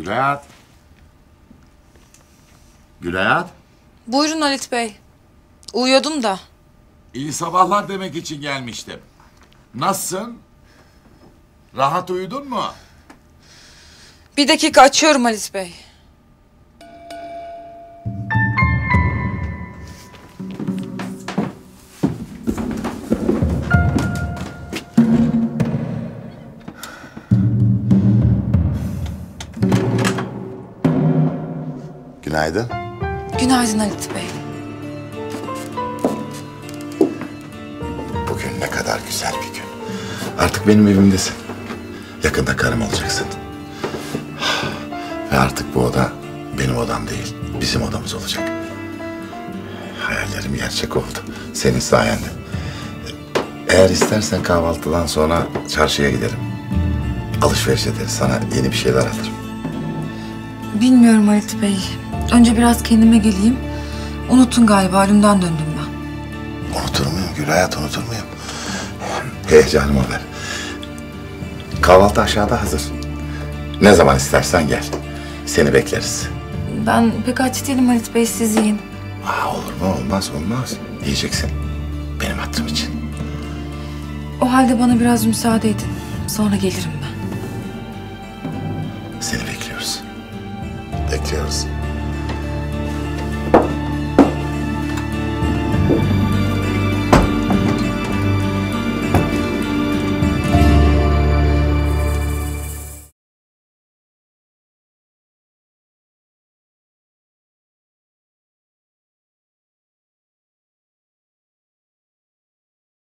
Gülayat. Gülayat. Buyurun Halit Bey. Uyuyordum da. İyi sabahlar demek için gelmiştim. Nasılsın? Rahat uyudun mu? Bir dakika açıyorum Halit Bey. Günaydın. Günaydın Halit Bey. Bugün ne kadar güzel bir gün. Artık benim evimdesin. Yakında karım olacaksın. Ve artık bu oda benim odam değil, bizim odamız olacak. Hayallerim gerçek oldu. Senin sayende. Eğer istersen kahvaltıdan sonra çarşıya giderim. Alışveriş ederiz. Sana yeni bir şeyler alırım. Bilmiyorum Halit Bey. Önce biraz kendime geleyim. Unuttun galiba, ölümden döndüm ben. Unutur muyum Gülayat, unutur muyum? Heyecanım olur. Kahvaltı aşağıda hazır. Ne zaman istersen gel. Seni bekleriz. Ben pek aç değilim Halit Bey, siz yiyin. Olur mu? Olmaz, olmaz. Yiyeceksin. Benim hatırım için. O halde bana biraz müsaade edin. Sonra gelirim ben. Seni bekliyoruz. Bekliyoruz.